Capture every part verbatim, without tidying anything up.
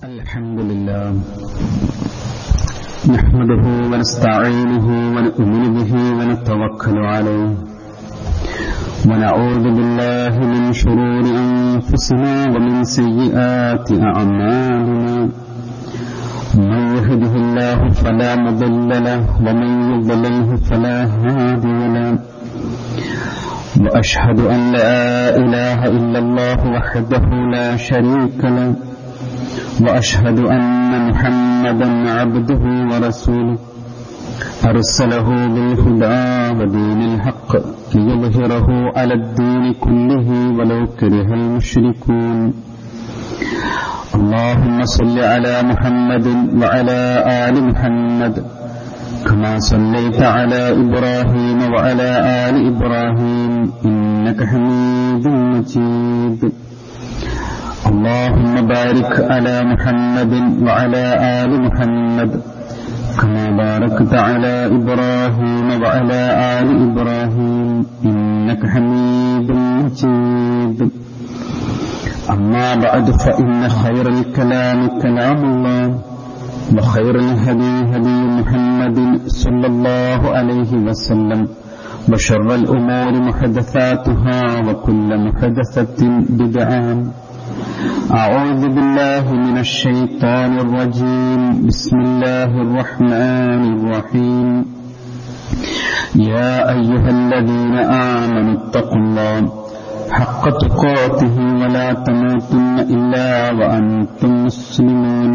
الحمد لله نحمده ونستعينه ونؤمن به ونتوكل عليه ونعوذ بالله من شرور أنفسنا ومن سيئات أعمالنا من يهده الله فلا مضل له ومن يضلله فلا هادي له وأشهد أن لا إله إلا الله وحده لا شريك له وأشهد أن محمدا عبده ورسوله أرسله بالهدى ودين الحق ليظهره على الدين كله ولو كره المشركون اللهم صل على محمد وعلى آل محمد كما صليت على إبراهيم وعلى آل إبراهيم إنك حميد مجيد اللهم بارك على محمد وعلى آل محمد كما باركت على إبراهيم وعلى آل إبراهيم إنك حميد مجيد أما بعد فإن خير الكلام كلام الله وخير الهدي هدي محمد صلى الله عليه وسلم وشر الأمور محدثاتها وكل محدثة بدعة أعوذ بالله من الشيطان الرجيم بسم الله الرحمن الرحيم يا أيها الذين آمنوا اتقوا الله حق تقاته ولا تموتن إلا وأنتم مسلمون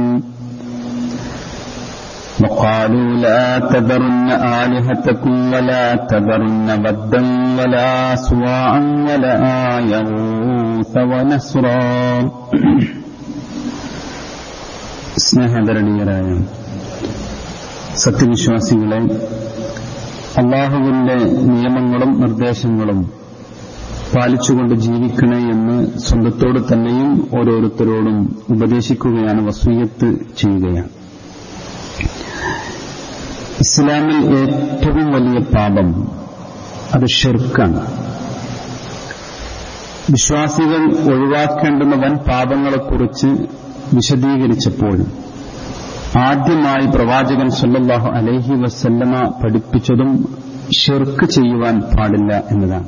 وقالوا لا تذرن آلهتكم ولا تذرن ودا ولا سواعا ولا يغوث ونسرا സ്നേഹധരണീയരായ സത്യവിശ്വാസികളെ, അല്ലാഹുവിന്റെ നിയമങ്ങളും നിർദ്ദേശങ്ങളും പാലിച്ചുകൊണ്ട് ജീവിക്കണേ എന്ന് സ്വന്തത്തോട് തന്നെയും ഓരോരുത്തരോടും ഉപദേശിക്കുകയാണ്, വസിയ്യത്ത് ചെയ്യുകയാണ്. ഇസ്ലാമിൽ ഏറ്റവും വലിയ പാപം അത് ഷിർക്കാണ്. വിശ്വാസികൾ ഒഴിവാക്കേണ്ടുന്ന വൻ പാപങ്ങളെക്കുറിച്ച് വിശദീകരിച്ചപ്പോൾ ആദ്യമായി പ്രവാചകൻ സല്ലല്ലാഹു അലൈഹി വസല്ലമ പഠിപ്പിച്ചതും ഷിർക്ക് ചെയ്യുവാൻ പാടില്ല എന്നതാണ്.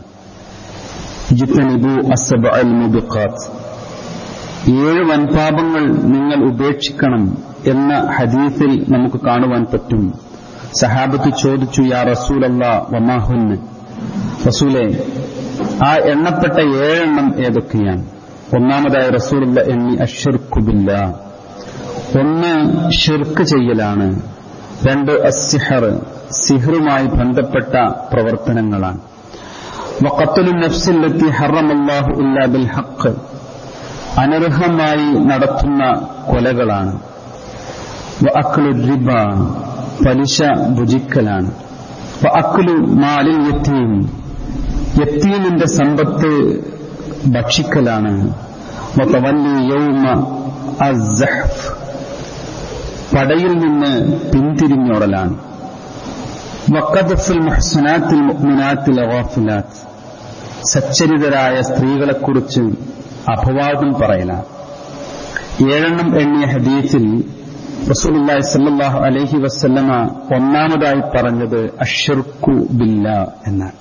ഇജ്തനിബു അസ്സബഅൽ മുബിഖാത്ത്, ഏഴ് വൻപാപങ്ങൾ നിങ്ങൾ ഉപേക്ഷിക്കണം എന്ന ഹദീസിൽ നമുക്ക് കാണുവാൻ പറ്റും. സഹാബത്ത് ചോദിച്ചു, യാ റസൂലല്ലാഹ് വമാ ഹുന്ന, റസൂലേ ആ എണ്ണപ്പെട്ട ഏഴെണ്ണം ഏതൊക്കെയാണ്? ഒന്നാമതായി റസൂലുള്ള എണ്ണി അശ്ശിർക്കു ബില്ലാഹ്, ഒന്ന് ഷിർക്ക് ചെയ്യലാണ്. രണ്ട് അസ്സിഹർ, സിഹറുമായി ബന്ധപ്പെട്ട പ്രവർത്തനങ്ങളാണ്. വഖത്ലു നഫ്സില്ലത്തി ഹറമല്ലാഹു ഇല്ലാ ബിൽ ഹഖ്, അനർഹമായി നടത്തുന്ന കൊലകളാണ്. വഅക്ലു റിബ, പലിശ ഭുജിക്കലാണ്. വഅക്ലു മാലിൽ യതീം, യതീമിന്റെ സമ്പത്ത് ഭക്ഷിക്കലാണ്. വതവല്ലി യൗമ അസ്സഹ്ഫ്, പടയിൽ നിന്ന് പിന്തിരിഞ്ഞോടലാണ്. വഖദ്ഫുൽ മുഹ്സനാത്തിൽ മുഅ്മിനാത്തിൽ ഗാഫിലാത്ത്, സച്ചരിതരായ സ്ത്രീകളെക്കുറിച്ച് അപവാദം പറയലാണ്. ഏഴെണ്ണം എണ്ണിയ ഹദീസിൽ റസൂലുള്ളാഹി സ്വല്ലല്ലാഹു അലൈഹി വസല്ലമ ഒന്നാമതായി പറഞ്ഞത് അശ്ശിർക്കു ബില്ലാഹ് എന്നാണ്.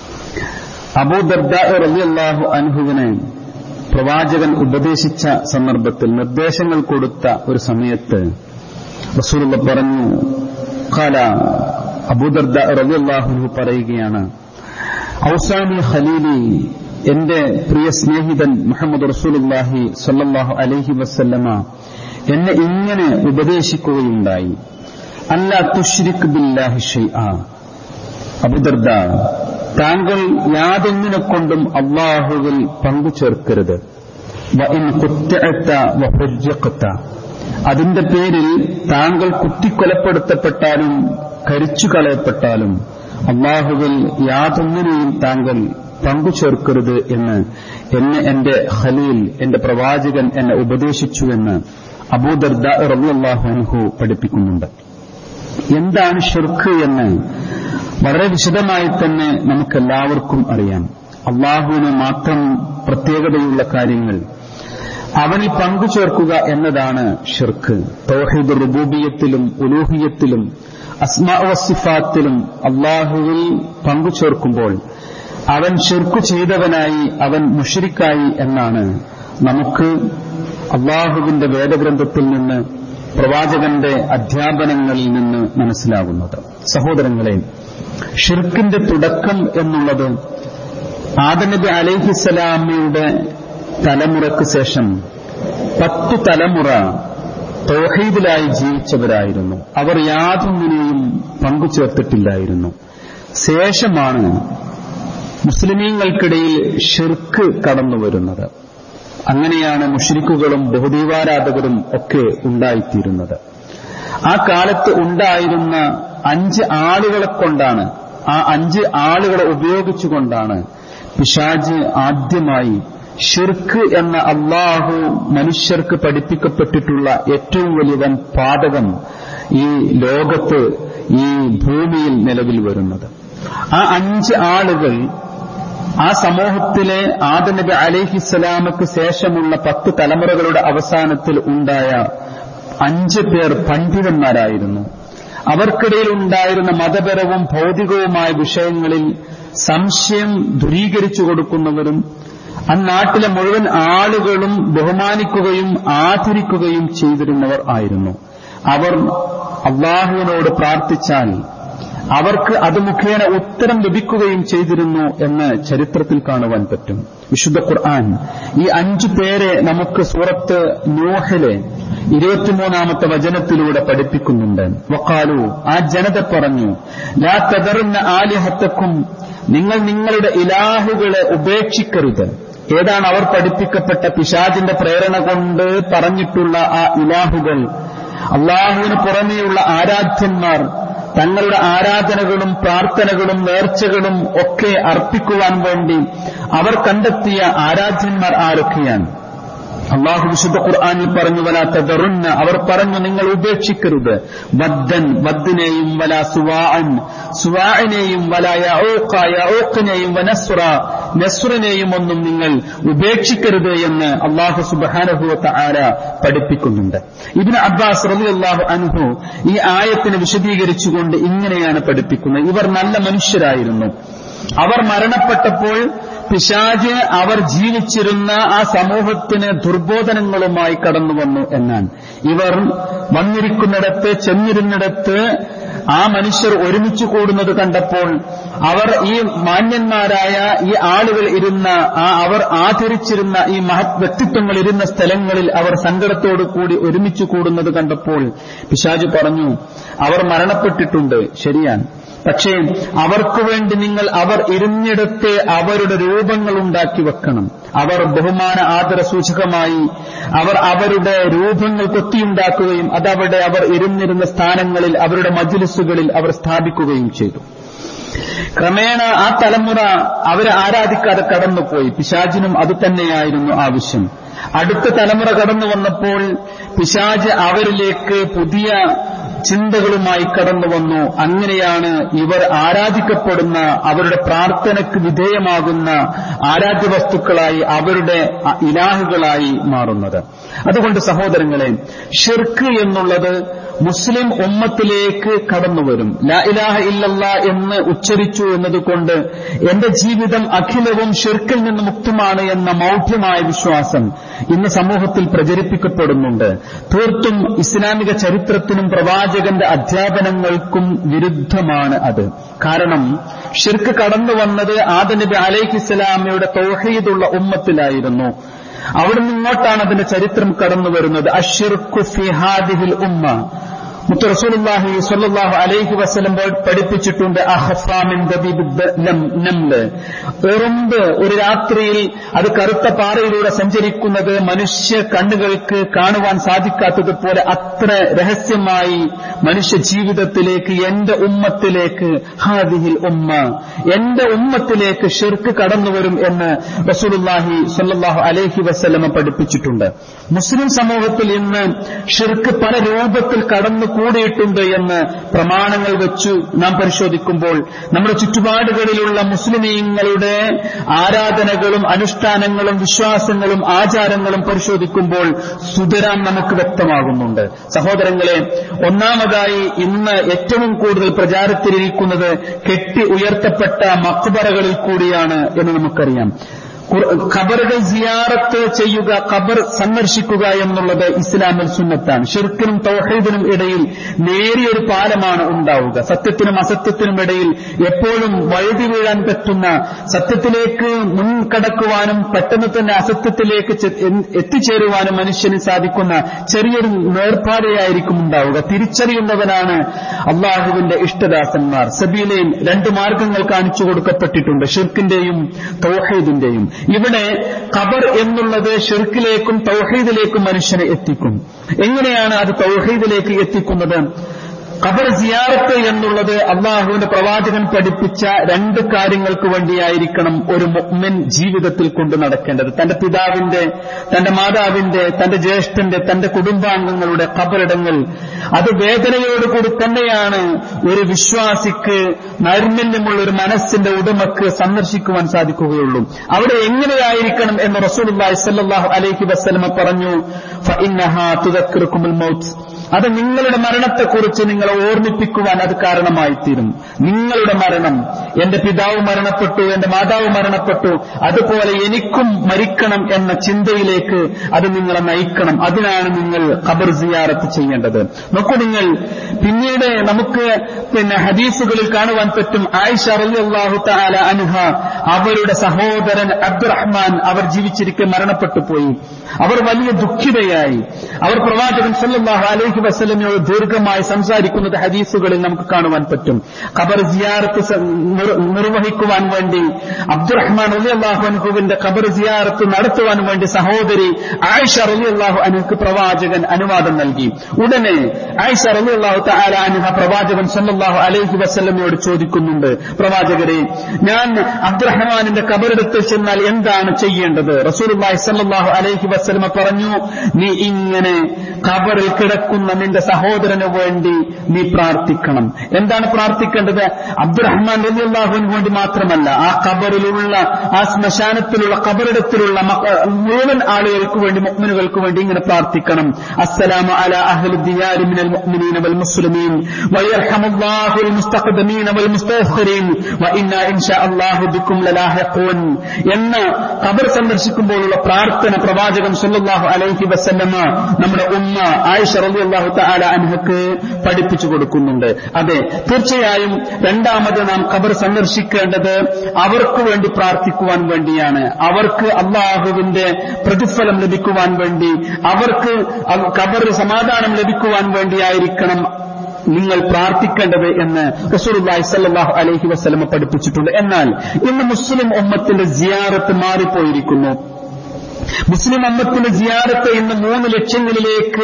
അബൂ ദർദാ റളിയല്ലാഹു അൻഹുവിനെ പ്രവാചകൻ ഉപദേശിച്ച സന്ദർഭത്തിൽ, നിർദ്ദേശങ്ങൾ കൊടുത്ത ഒരു സമയത്ത് റസൂലുള്ളാഹി പറഞ്ഞു, ഖാല, അബൂ ദർദാ റളിയല്ലാഹു അൻഹു പറയുകയാണ്, ഔസാനി ഖലീലി, എന്റെ പ്രിയ സ്നേഹിതൻ മുഹമ്മദ് റസൂലുള്ളാഹി സ്വല്ലല്ലാഹു അലൈഹി വസല്ലമ എന്നെ ഇങ്ങനെ ഉപദേശിക്കുകയുണ്ടായി, അല്ലാ തുശ്രിക് ബില്ലാഹി ഷൈആ, അബൂ ദർദാ, താങ്കൾ യാതൊന്നിനെ കൊണ്ടും അല്ലാഹുവിൽ പങ്കു ചേർക്കരുത്. വഇൻ ഖുത്തിഅത വഹുജ്ജഖത, അതിന്റെ പേരിൽ താങ്കൾ കുത്തിക്കൊലപ്പെടുത്തപ്പെട്ടാലും കരിച്ചു കളയപ്പെട്ടാലും അല്ലാഹുവിൽ യാതൊന്നിനെയും താങ്കൾ പങ്കു ചേർക്കരുത് എന്ന് എന്നെ എന്റെ ഖലീൽ, എന്റെ പ്രവാചകൻ എന്നെ ഉപദേശിച്ചുവെന്ന് അബൂ ദർദാ റളിയല്ലാഹു അൻഹു പഠിപ്പിക്കുന്നുണ്ട്. എന്താണ് ഷിർക്ക് എന്ന് വളരെ വിശദമായി തന്നെ നമുക്കെല്ലാവർക്കും അറിയാം. അല്ലാഹുവിന് മാത്രം പ്രത്യേകതയുള്ള കാര്യങ്ങൾ, അവനിൽ പങ്കുചേർക്കുക എന്നതാണ് ഷിർക്ക്. തൗഹീദ് റുബൂബിയത്തിലും ഉലൂഹിയത്തിലും അസ്മാ വസിഫാത്തിലും അള്ളാഹുവിൽ പങ്കുചേർക്കുമ്പോൾ അവൻ ഷിർക്ക് ചെയ്തവനായി, അവൻ മുശ്രിക്കായി എന്നാണ് നമുക്ക് അള്ളാഹുവിന്റെ വേദഗ്രന്ഥത്തിൽ നിന്ന്, പ്രവാചകന്റെ അധ്യാപനങ്ങളിൽ നിന്ന് മനസ്സിലാകുന്നത്. സഹോദരങ്ങളെ, ഷിർക്കിന്റെ തുടക്കം എന്നുള്ളത് ആദം നബി അലൈഹിസ്സലാമയുടെ തലമുറയ്ക്ക് ശേഷം പത്തു തലമുറ തൗഹീദിലായി ജീവിച്ചവരായിരുന്നു. അവർ യാതൊന്നിനെയും പങ്കുചേർത്തിട്ടില്ലായിരുന്നു. ശേഷമാണ് മുസ്ലിമീങ്ങൾക്കിടയിൽ ഷിർക്ക് കടന്നുവരുന്നത്. അങ്ങനെയാണ് മുശ്രിക്കുകളും ബഹുദൈവാരാധകരും ഒക്കെ ഉണ്ടായിത്തീരുന്നത്. ആ കാലത്ത് ഉണ്ടായിരുന്ന അഞ്ച് ആളുകളെ കൊണ്ടാണ്, ആ അഞ്ച് ആളുകളെ ഉപയോഗിച്ചുകൊണ്ടാണ് പിശാച് ആദ്യമായി ഷിർക്ക് എന്ന അള്ളാഹു മനുഷ്യർക്ക് പഠിപ്പിക്കപ്പെട്ടിട്ടുള്ള ഏറ്റവും വലിയ വൻ പാതകം ഈ ലോകത്ത്, ഈ ഭൂമിയിൽ നിലവിൽ വരുന്നത്. ആ അഞ്ച് ആളുകൾ ആ സമൂഹത്തിലെ ആദം നബി അലൈഹിസ്സലാമക്ക് ശേഷമുള്ള പത്ത് തലമുറകളുടെ അവസാനത്തിൽ ഉണ്ടായ അഞ്ച് പേർ പണ്ഡിതന്മാരായിരുന്നു. അവർക്കിടയിൽ ഉണ്ടായിരുന്ന മതപരവും ഭൗതികവുമായ വിഷയങ്ങളിൽ സംശയം ദൂരീകരിച്ചു കൊടുക്കുന്നവരും അന്നാട്ടിലെ മുഴുവൻ ആളുകളും ബഹുമാനിക്കുകയും ആദരിക്കുകയും ചെയ്തിരുന്നവർ ആയിരുന്നു. അവർ അള്ളാഹുവിനോട് പ്രാർത്ഥിച്ചാൽ അവർക്ക് അത് മുഖേന ഉത്തരം ലഭിക്കുകയും ചെയ്തിരുന്നു എന്ന് ചരിത്രത്തിൽ കാണുവാൻ പറ്റും. വിശുദ്ധ ഖുർആൻ ഈ അഞ്ചു പേരെ നമുക്ക് സൂറത്ത് നൂഹിലെ ഇരുപത്തിമൂന്നാമത്തെ വചനത്തിലൂടെ പഠിപ്പിക്കുന്നുണ്ട്. വഖാലു, ആ ജനത പറഞ്ഞു, ലാ തദറുന്ന ആലിഹത്തക്കും, നിങ്ങൾ നിങ്ങളുടെ ഇലാഹുകളെ ഉപേക്ഷിക്കരുത്. ഏതാണ് അവർ പഠിപ്പിക്കപ്പെട്ട പിശാചിന്റെ പ്രേരണ കൊണ്ട് പറഞ്ഞിട്ടുള്ള ആ ഇലാഹുകൾ? അള്ളാഹുവിന് പുറമെയുള്ള ആരാധ്യന്മാർ തങ്ങളുടെ ആരാധനകളും പ്രാർത്ഥനകളും നേർച്ചകളും ഒക്കെ അർപ്പിക്കുവാൻ വേണ്ടി അവർ കണ്ടെത്തിയ ആരാധ്യന്മാർ ആരൊക്കെയാണ്? അള്ളാഹു വിശുദ്ധ ഖുർആനിൽ പറഞ്ഞു, വലാ തദറുന്ന, അവർ പറഞ്ഞു നിങ്ങൾ ഉപേക്ഷിക്കരുത്. വദ്ദൻ, വദ്ദിനെയും, വലാ സുവാഅൻ, സുവാഇനെയും, വലാ യഊഖ, യഊഖിനെയും, വനസ്റ, നസ്റിനെയും ഒന്നും നിങ്ങൾ ഉപേക്ഷിക്കരുത് എന്ന് അള്ളാഹു സുബ്ഹാനഹു വ തആല പഠിപ്പിക്കുന്നുണ്ട്. ഇബ്നു അബ്ബാസ് റളിയല്ലാഹു അൻഹു ഈ ആയത്തിനെ വിശദീകരിച്ചുകൊണ്ട് ഇങ്ങനെയാണ് പഠിപ്പിക്കുന്നത്: ഇവർ നല്ല മനുഷ്യരായിരുന്നു. അവർ മരണപ്പെട്ടപ്പോൾ പിശാച് അവർ ജീവിച്ചിരുന്ന ആ സമൂഹത്തിന് ദുർബോധനങ്ങളുമായി കടന്നു വന്നു എന്നാണ്. ഇവർ വന്നിരിക്കുന്നിടത്ത്, ചെന്നിരുന്നിടത്ത് ആ മനുഷ്യർ ഒരുമിച്ച് കൂടുന്നത് കണ്ടപ്പോൾ അവർ ഈ മാന്യന്മാരായ ഈ ആളുകൾ ഇരുന്ന, ആ അവർ ആദരിച്ചിരുന്ന ഈ മഹത് വ്യക്തിത്വങ്ങൾ ഇരുന്ന സ്ഥലങ്ങളിൽ അവർ സങ്കടത്തോടു കൂടി ഒരുമിച്ച് കൂടുന്നത് കണ്ടപ്പോൾ പിശാച് പറഞ്ഞു, അവർ മരണപ്പെട്ടിട്ടുണ്ട്, ശരിയാണ്, പക്ഷേ അവർക്ക് വേണ്ടി നിങ്ങൾ അവർ ഇരുന്നിടത്തെ അവരുടെ രൂപങ്ങൾ ഉണ്ടാക്കി വെക്കണം. അവർ ബഹുമാന ആദര സൂചകമായി അവർ അവരുടെ രൂപങ്ങൾ കൊത്തിയുണ്ടാക്കുകയും അതവിടെ അവർ ഇരുന്നിരുന്ന സ്ഥാനങ്ങളിൽ, അവരുടെ മജ്ലിസുകളിൽ അവർ സ്ഥാപിക്കുകയും ചെയ്തു. ക്രമേണ ആ തലമുറ അവരെ ആരാധിക്കാതെ കടന്നുപോയി. പിശാചിനും അതുതന്നെയായിരുന്നു ആവശ്യം. അടുത്ത തലമുറ കടന്നു വന്നപ്പോൾ പിശാച് അവരിലേക്ക് പുതിയ ചിന്തകളുമായി കടന്നു വന്നു. അങ്ങനെയാണ് ഇവർ ആരാധിക്കപ്പെടുന്ന, അവരുടെ പ്രാർത്ഥനയ്ക്ക് വിധേയമാകുന്ന ആരാധ്യ വസ്തുക്കളായി, അവരുടെ ഇലാഹുകളായി മാറുന്നത്. അതുകൊണ്ട് സഹോദരങ്ങളെ, ഷിർക്ക് എന്നുള്ളത് മുസ്ലിം ഉമ്മത്തിലേക്ക് കടന്നുവരും. ലാ ഇലാഹ ഇല്ലല്ലാ എന്ന് ഉച്ചരിച്ചു എന്നതുകൊണ്ട് എന്റെ ജീവിതം അഖിലവും ഷിർക്കിൽ നിന്ന് മുക്തമാണ് എന്ന മൗഢ്യമായ വിശ്വാസം ഇന്ന് സമൂഹത്തിൽ പ്രചരിപ്പിക്കപ്പെടുന്നുണ്ട്. തീർത്തും ഇസ്ലാമിക ചരിത്രത്തിനും പ്രവാചകന്റെ അധ്യാപനങ്ങൾക്കും വിരുദ്ധമാണ് അത്. കാരണം ഷിർക്ക് കടന്നു വന്നത് ആദം നബി അലൈഹിസ്സലാമയുടെ തൗഹീദുള്ള ഉമ്മത്തിലായിരുന്നു. അവിടെ നിന്നോട്ടാണ് അതിന്റെ ചരിത്രം കടന്നു വരുന്നത്. അശ്ശിർക്കു ഫി ഹാദിഹിൽ ഉമ്മ, മുത്ത് റസൂലുള്ളാഹി സ്വല്ലല്ലാഹു അലൈഹി വസല്ലം പഠിപ്പിച്ചിട്ടുണ്ട്. അഖഫാ മിൻ ദബീബ് നംല്, എറുമ്പ് ഒരു രാത്രിയിൽ അത് കറുത്ത പാറയിലൂടെ സഞ്ചരിക്കുന്നത് മനുഷ്യ കണ്ണുകൾക്ക് കാണുവാൻ സാധിക്കാത്തതുപോലെ അത്ര രഹസ്യമായി മനുഷ്യ ജീവിതത്തിലേക്ക്, എന്റെ ഉമ്മത്തിലേക്ക്, ഹാദിഹിൽ ഉമ്മ, എന്റെ ഉമ്മത്തിലേക്ക് ഷിർക്ക് കടന്നുവരും എന്ന് റസൂലുള്ളാഹി സ്വല്ലല്ലാഹു അലൈഹി വസല്ലം പഠിപ്പിച്ചിട്ടുണ്ട്. മുസ്ലിം സമൂഹത്തിൽ ഇന്ന് ഷിർക്ക് പല രൂപത്തിൽ കടന്നു കൂടിയിട്ടുണ്ട് എന്ന് പ്രമാണങ്ങൾ വെച്ചു നാം പരിശോധിക്കുമ്പോൾ, നമ്മുടെ ചുറ്റുപാടുകളിലുള്ള മുസ്ലിമീങ്ങളുടെ ആരാധനകളും അനുഷ്ഠാനങ്ങളും വിശ്വാസങ്ങളും ആചാരങ്ങളും പരിശോധിക്കുമ്പോൾ സുതരാം നമുക്ക് വ്യക്തമാകുന്നുണ്ട്. സഹോദരങ്ങളെ, ഒന്നാമതായി ഇന്ന് ഏറ്റവും കൂടുതൽ പ്രചാരത്തിലിരിക്കുന്നത് കെട്ടി ഉയർത്തപ്പെട്ട മഖ്ബറകളിൽ കൂടിയാണ് എന്ന് നമുക്കറിയാം. ഖബറുകൾ സിയാറത്ത് ചെയ്യുക, ഖബർ സന്ദർശിക്കുക എന്നുള്ളത് ഇസ്ലാമിൽ സുന്നത്താണ്. ശിർക്കിനും തൗഹീദിനും ഇടയിൽ നേരിയൊരു പാലമാണ് ഉണ്ടാവുക. സത്യത്തിനും അസത്യത്തിനും ഇടയിൽ എപ്പോഴും വഴുതി വീഴാൻ പറ്റുന്ന, സത്യത്തിലേക്ക് മുൻകടക്കുവാനും പെട്ടെന്ന് തന്നെ അസത്യത്തിലേക്ക് എത്തിച്ചേരുവാനും മനുഷ്യന് സാധിക്കുന്ന ചെറിയൊരു നേർപ്പാതയായിരിക്കും ഉണ്ടാവുക. തിരിച്ചറിയുന്നവനാണ് അള്ളാഹുവിന്റെ ഇഷ്ടദാസന്മാർ. സബീലയിൽ രണ്ട് മാർഗങ്ങൾ കാണിച്ചു കൊടുക്കപ്പെട്ടിട്ടുണ്ട്, ഷിർക്കിന്റെയും തൗഹീദിന്റെയും. ഇവിടെ ഖബർ എന്നുള്ളത് ശിർക്കിലേക്കും തൗഹീദിലേക്കും മനുഷ്യനെ എത്തിക്കും. എങ്ങനെയാണ് അത് തൗഹീദിലേക്ക് എത്തിക്കുന്നത്? ഖബർ സിയാറത്ത് എന്നുള്ളത് അള്ളാഹുവിന്റെ പ്രവാചകൻ പഠിപ്പിച്ച രണ്ട് കാര്യങ്ങൾക്ക് വേണ്ടിയായിരിക്കണം ഒരു മുഅ്മിൻ ജീവിതത്തിൽ കൊണ്ടു നടക്കേണ്ടത്. തന്റെ പിതാവിന്റെ, തന്റെ മാതാവിന്റെ, തന്റെ ജ്യേഷ്ഠന്റെ, തന്റെ കുടുംബാംഗങ്ങളുടെ ഖബറിടങ്ങൾ അത് വേദനയോടുകൂടി തന്നെയാണ് ഒരു വിശ്വാസിക്ക്, നൈർമല്യമുള്ള ഒരു മനസ്സിന്റെ ഉടമക്ക് സന്ദർശിക്കുവാൻ സാധിക്കുകയുള്ളൂ. അവിടെ എങ്ങനെയായിരിക്കണം എന്ന് റസൂലുള്ളാഹി സ്വല്ലല്ലാഹു അലൈഹി വസല്ലം പറഞ്ഞു, ഫഇന്നഹാ തുദക്കിറുകുമുൽ മൗത്ത്, അത് നിങ്ങളുടെ മരണത്തെക്കുറിച്ച് നിങ്ങളെ ഓർമ്മിപ്പിക്കുവാൻ അത് കാരണമായിത്തീരും. നിങ്ങളുടെ മരണം, എന്റെ പിതാവ് മരണപ്പെട്ടു, എന്റെ മാതാവ് മരണപ്പെട്ടു, അതുപോലെ എനിക്കും മരിക്കണം എന്ന ചിന്തയിലേക്ക് അത് നിങ്ങളെ നയിക്കണം. അതിനാണ് നിങ്ങൾ ഖബർ സിയാറത്ത് ചെയ്യേണ്ടത്. നോക്കൂ നിങ്ങൾ, പിന്നീട് നമുക്ക് പിന്നെ ഹദീസുകളിൽ കാണുവാൻ പറ്റും, ആയിഷ റളിയല്ലാഹു തആല അൻഹ, അവരുടെ സഹോദരൻ അബ്ദുറഹ്മാൻ അവർ ജീവിച്ചിരിക്കെ മരണപ്പെട്ടു പോയി. അവർ വലിയ ദുഃഖിതയായി. അവർ പ്രവാചകൻ സല്ലല്ലാഹു അലൈഹി വസല്ലമയോട് ദീർഘമായി സംസാരിക്കുന്നത് ഹദീസുകളിൽ നമുക്ക് കാണുവാൻ പറ്റും. ഖബർ സിയാറത്ത് നിർവഹിക്കുവാൻ വേണ്ടി അബ്ദുറഹ്മാൻ റളിയല്ലാഹു അൻഹുവിന്റെ ഖബർ സിയാറത്ത് നടത്തുവാൻ വേണ്ടി സഹോദരി ആയിഷ റളിയല്ലാഹു അൻഹയ്ക്ക് പ്രവാചകൻ അനുവാദം നൽകി. ഉടനെ ആയിഷ റളിയല്ലാഹു തആല അൻഹ പ്രവാചകൻ സല്ലല്ലാഹു അലൈഹി വസല്ലമയോട് ചോദിക്കുന്നുണ്ട്, പ്രവാചകരെ, ഞാൻ അബ്ദുറഹ്മാനിന്റെ ഖബറിടത്തിൽ ചെന്നാൽ എന്താണ് ചെയ്യേണ്ടത്? റസൂലുള്ളാഹി സല്ലല്ലാഹു അലൈഹി വസല്ലമ പറഞ്ഞു, നീ ഇങ്ങനെ ഖബറിൽ കിടക്കുന്ന നിന്റെ സഹോദരന് വേണ്ടി നീ പ്രാർത്ഥിക്കണം. എന്താണ് പ്രാർത്ഥിക്കേണ്ടത്? അബ്ദുറഹ്മാൻ റളിയല്ലാഹു അൻഹു വേണ്ടി മാത്രമല്ല, ആ ഖബറിലുള്ള, ആ ശ്മശാനത്തിലുള്ള, ഖബറിടത്തിലുള്ള മുഴുവൻ ആളുകൾക്ക് വേണ്ടി, മുഅ്മിനുകൾക്ക് വേണ്ടി ഇങ്ങനെ പ്രാർത്ഥിക്കണം. അസ്സലാമു അലാ അഹ്ലി ദിയാരി മിനൽ മുഅ്മിനീന വൽ മുസ്ലിമീൻ വയർഹമുല്ലാഹുൽ മുസ്തഖ്ദിമീന വൽ മുസ്തഅഖിരീൻ വഇന്നാ ഇൻഷാ അല്ലാഹു ബിക്കും ലലാഹിഖൂൻ എന്ന ഖബർ സന്ദർശിക്കുമ്പോഴുള്ള പ്രാർത്ഥന പ്രവാചകൻ സല്ലല്ലാഹു അലൈഹി വസല്ലമ നമ്മുടെ ഉമ്മ ആയിഷ റളിയല്ലാഹു തആല അൻഹക്ക് പഠിപ്പിച്ചു കൊടുക്കുന്നുണ്ട്. അതെ, തീർച്ചയായും രണ്ടാമത് നാം ഖബർ സന്ദർശിക്കേണ്ടത് അവർക്ക് വേണ്ടി പ്രാർത്ഥിക്കുവാൻ വേണ്ടിയാണ്. അവർക്ക് അള്ളാഹുവിന്റെ പ്രതിഫലം ലഭിക്കുവാൻ വേണ്ടി, അവർക്ക് ഖബറിൽ സമാധാനം ലഭിക്കുവാൻ വേണ്ടിയായിരിക്കണം നിങ്ങൾ പ്രാർത്ഥിക്കേണ്ടത് എന്ന് റസൂലുള്ളാഹി സ്വല്ലല്ലാഹു അലൈഹി വസല്ലം പഠിപ്പിച്ചിട്ടുണ്ട്. എന്നാൽ ഇന്ന് മുസ്ലിം ഉമ്മത്തിന്റെ സിയാറത്ത് മാറിപ്പോയിരിക്കുന്നു. മുസ്ലിം ഉമ്മത്തിന്റെ സിയാറത്ത് ഇന്ന് മൂന്ന് ലക്ഷ്യങ്ങളിലേക്ക്,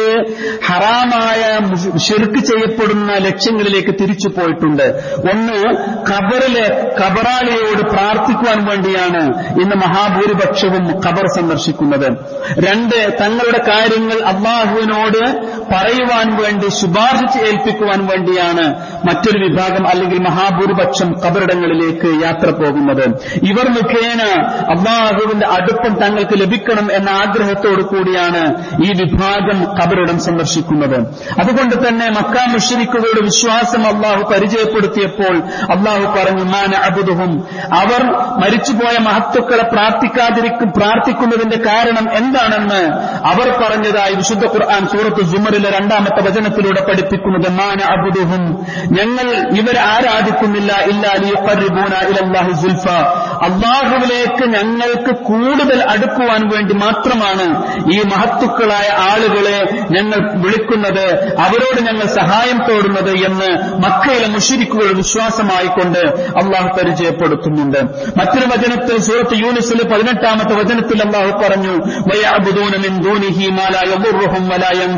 ഹറാമായ ശിർക്ക് ചെയ്യപ്പെടുന്ന ലക്ഷ്യങ്ങളിലേക്ക് തിരിച്ചു പോയിട്ടുണ്ട്. ഒന്ന്, ഖബറിലെ ഖബറാളിയോട് പ്രാർത്ഥിക്കുവാൻ വേണ്ടിയാണ് ഇന്ന് മഹാഭൂരിപക്ഷവും ഖബർ സന്ദർശിക്കുന്നത്. രണ്ട്, തങ്ങളുടെ കാര്യങ്ങൾ അല്ലാഹുവിനോട് പറയുവാൻ വേണ്ടി, ശുപാർശ ഏൽപ്പിക്കുവാൻ വേണ്ടിയാണ് മറ്റൊരു വിഭാഗം അല്ലെങ്കിൽ മഹാഭൂരിപക്ഷം ഖബറിടങ്ങളിലേക്ക് യാത്ര പോകുന്നത്. ഇവർ മുഖേന അല്ലാഹുവിന്റെ അടുപ്പം തങ്ങൾക്ക് ലഭിക്കണം എന്ന ആഗ്രഹത്തോടു കൂടിയാണ് ഈ വിഭാഗം ഖബറിടം സന്ദർശിക്കുന്നത്. അതുകൊണ്ട് തന്നെ മക്കാ മുശ്രിക്കുകളുടെ വിശ്വാസം അല്ലാഹു പരിചയപ്പെടുത്തിയപ്പോൾ അല്ലാഹു പറഞ്ഞു, മാ നഅബുദുഹും, അവർ മരിച്ചുപോയ മഹത്തുക്കളെ പ്രാർത്ഥിക്കാതിരിക്കും പ്രാർത്ഥിക്കുന്നതിന്റെ കാരണം എന്താണെന്ന് അവർ പറഞ്ഞതായി വിശുദ്ധ ഖുർആൻ സൂറത്ത് സുമറിലെ രണ്ടാമത്തെ വചനത്തിലൂടെ പഠിപ്പിക്കുന്നത്, മാ നഅബുദുഹും, ഞങ്ങൾ ഇവരെ ആരാധിക്കുന്നില്ല ഇല്ലാ ലിയുഖർരിബൂനാ ഇലല്ലാഹി സുൽഫ, അല്ലാഹുവിലേക്ക് ഞങ്ങൾക്ക് കൂടുതൽ അടുക്കുവാൻ വേണ്ടി മാത്രമാണ് ഈ മഹത്തുക്കളായ ആളുകളെ ഞങ്ങൾ വിളിക്കുന്നത്, അവരോട് ഞങ്ങൾ സഹായം തേടുന്നത് എന്ന് മക്കയിലെ മുശ്രിക്കുകളുടെ വിശ്വാസമായിക്കൊണ്ട് അള്ളാഹു പരിചയപ്പെടുത്തുന്നുണ്ട്. മറ്റൊരു വചനത്തിൽ സൂറത്ത് യൂനുസിലെ പതിനെട്ടാമത്തെ വചനത്തിൽ അള്ളാഹു പറഞ്ഞു, വയഅബുദൂന മിൻ ദൂനിഹി മാ ലാ യദുർറുഹും വലാ യൻഫഉഹും,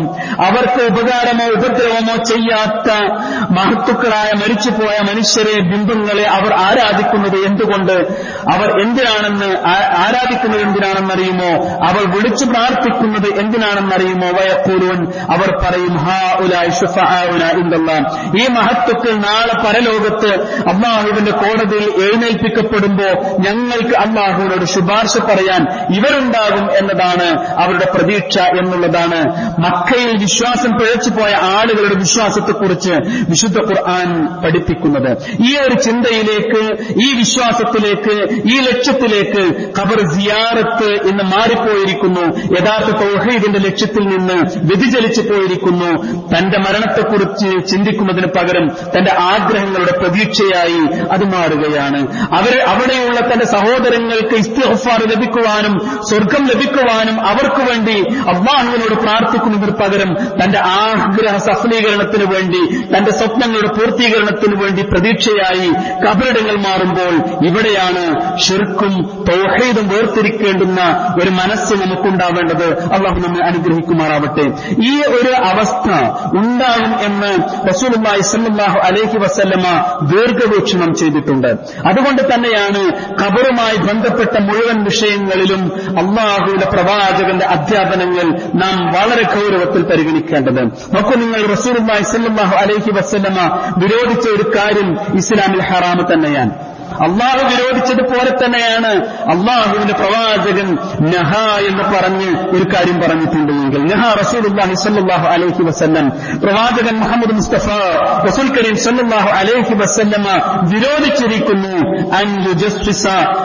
അവർക്ക് ഉപകാരമോ ഉപദ്രവമോ ചെയ്യാത്ത മഹത്തുക്കളായ മരിച്ചുപോയ മനുഷ്യരെ, ബിംബങ്ങളെ അവർ ആരാധിക്കുന്നത് എന്തുകൊണ്ട്? അവർ എന്തിനാണെന്ന് ആരാധിക്കുന്നത് എന്തിനാണെന്നറിയുമോ? അവർ വിളിച്ചു പ്രാർത്ഥിക്കുന്നത് എന്തിനാണെന്നറിയുമോ? വയഖൂലൂൻ, അവർ പറയും, ഹാഉലാഇ ശുഫആഉനാ ഇൻദല്ലാഹ്, ഈ മഹത്തുക്കൾ നാളെ പരലോകത്ത് അല്ലാഹുവിന്റെ കോടതിയിൽ എഴുന്നേൽപ്പിക്കപ്പെടുമ്പോ ഞങ്ങൾക്ക് അല്ലാഹുവിനോട് ശുപാർശ പറയാൻ ഇവരുണ്ടാകും എന്നതാണ് അവരുടെ പ്രതീക്ഷ എന്നുള്ളതാണ് മക്കയിൽ വിശ്വാസം പിഴച്ചുപോയ ആളുകളുടെ വിശ്വാസത്തെക്കുറിച്ച് വിശുദ്ധ ഖുർആൻ പഠിപ്പിക്കുന്നത്. ഈ ഒരു ചിന്തയിലേക്ക്, ഈ വിശ്വാസത്തിലേക്ക്, ഈ ലക്ഷ്യത്തിലേക്ക് ഖബർ സിയാറത്ത് ഇന്ന് മാറിപ്പോയിരിക്കുന്നു. യഥാർത്ഥ തൗഹീദിന്റെ ലക്ഷ്യത്തിൽ നിന്ന് വ്യതിചലിച്ചു പോയിരിക്കുന്നു. തന്റെ മരണത്തെക്കുറിച്ച് ചിന്തിക്കുന്നതിന് പകരം തന്റെ ആഗ്രഹങ്ങളുടെ പ്രതീക്ഷയായി അത് മാറുകയാണ്. അവർ അവിടെയുള്ള തന്റെ സഹോദരങ്ങൾക്ക് ഇസ്തിഗ്ഫാർ ലഭിക്കുവാനും സ്വർഗം ലഭിക്കുവാനും അവർക്ക് വേണ്ടി അല്ലാഹുവിനോട് പ്രാർത്ഥിക്കുന്നതിന് പകരം തന്റെ ആഗ്രഹ സഫലീകരണത്തിന് വേണ്ടി, തന്റെ സ്വപ്നങ്ങളുടെ പൂർത്തീകരണത്തിന് വേണ്ടി പ്രതീക്ഷയായി ഖബറിടങ്ങൾ മാറുമ്പോൾ ഇവിടെയാണ് ശിർക്കും തൗഹീദും വേർതിരിക്കേണ്ടുന്ന ഒരു മനസ്സ് നമുക്കുണ്ടാവേണ്ടത്. അല്ലാഹു നമ്മെ അനുഗ്രഹിക്കുമാറാവട്ടെ. ഈ ഒരു അവസ്ഥ ഉണ്ടാകും എന്ന് റസൂലുള്ളാഹി സ്വല്ലല്ലാഹു അലൈഹി വസല്ലമ ദീർഘവീക്ഷണം ചെയ്തിട്ടുണ്ട്. അതുകൊണ്ട് തന്നെയാണ് ഖബറുമായി ബന്ധപ്പെട്ട മുഴുവൻ വിഷയങ്ങളിലും അല്ലാഹുവിന്റെ പ്രവാചകന്റെ അധ്യാപനങ്ങൾ നാം വളരെ ഗൗരവത്തിൽ പരിഗണിക്കേണ്ടത്. നോക്കൂ നിങ്ങൾ, റസൂലുള്ളാഹി സ്വല്ലല്ലാഹു അലൈഹി വസല്ലമ വിരോധിച്ച ഒരു കാര്യം ഇസ്ലാമിൽ ഹറാമ് തന്നെയാണ്. അള്ളാഹു വിരോധിച്ചതുപോലെ തന്നെയാണ് അള്ളാഹുവിന്റെ പ്രവാചകൻ നഹ എന്ന് പറഞ്ഞ് ഒരു കാര്യം പറഞ്ഞിട്ടുണ്ടെങ്കിൽ, നഹ റസൂലുള്ളാഹി സ്വല്ലല്ലാഹു അലൈഹി വസല്ലം, പ്രവാചകൻ മുഹമ്മദ് മുസ്തഫ റസൂൽ കരീം സ്വല്ലല്ലാഹു അലൈഹി വസല്ലമ വിരോധിച്ചിരിക്കുന്നു അൻ യുജസ്സിസ,